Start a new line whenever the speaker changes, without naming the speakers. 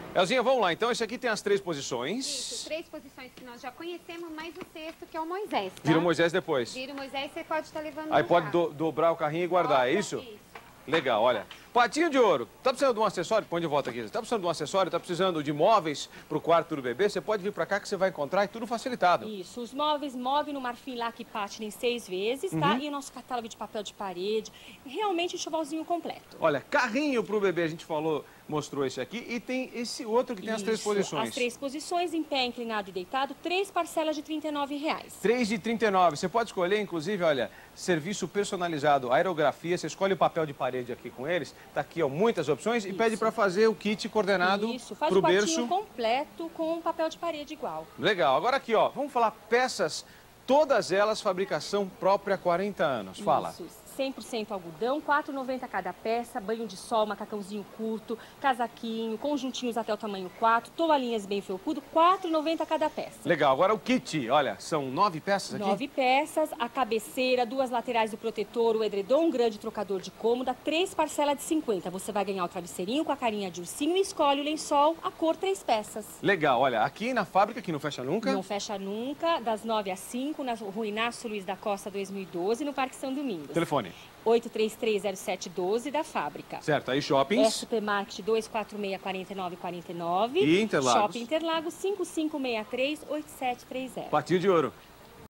Elzinha, vamos lá. Então, esse aqui tem as 3 posições.
Isso, 3 posições que nós já conhecemos, mais o sexto, que é o Moisés, tá?
Vira o Moisés depois.
Vira o Moisés, você pode estar levando
Aí
no
pode
carro.
dobrar o carrinho e guardar, é isso?
Isso.
Legal, olha. Patinho de ouro. Tá precisando de um acessório? Põe de volta aqui. Tá precisando de um acessório? Tá precisando de móveis pro quarto do bebê? Você pode vir pra cá que você vai encontrar e tudo facilitado.
Isso, os móveis Móvel no Marfim Lac Pattern em 6 vezes, tá? E o nosso catálogo de papel de parede. Realmente enxovalzinho completo.
Olha, carrinho pro bebê, a gente falou, mostrou esse aqui. E tem esse outro que tem as 3
Isso,
posições.
As 3 posições, em pé, inclinado e deitado, 3 parcelas de R$ 39,00.
3 de 39. Você pode escolher, inclusive, olha, serviço personalizado, aerografia. Você escolhe o papel de parede aqui com eles. Tá aqui, ó, muitas opções. E pede para fazer o kit coordenado
Faz
pro
o quartinho
berço.
completo com um papel de parede igual.
Legal. Agora aqui, ó, vamos falar peças, todas elas fabricação própria há 40 anos. Fala.
Isso, 100% algodão, R$ 4,90 cada peça, banho de sol, macacãozinho curto, casaquinho, conjuntinhos até o tamanho 4, toalhinhas bem felpudo, R$ 4,90 cada peça.
Legal. Agora o kit, olha, são 9 peças aqui?
9 peças, a cabeceira, 2 laterais do protetor, o edredom, um grande trocador de cômoda, 3 parcelas de 50. Você vai ganhar o travesseirinho com a carinha de ursinho e escolhe o lençol, a cor 3 peças.
Legal. Olha, aqui na fábrica, que não fecha nunca.
Não fecha nunca, das 9 às 5, na Rua Inácio Luiz da Costa 2012, no Parque São Domingos.
Telefone.
8330712 da fábrica.
Certo, aí shoppings.
Supermarket 246-4949.
E Interlagos.
Shopping Interlagos 5563-8730.
Patinho de ouro.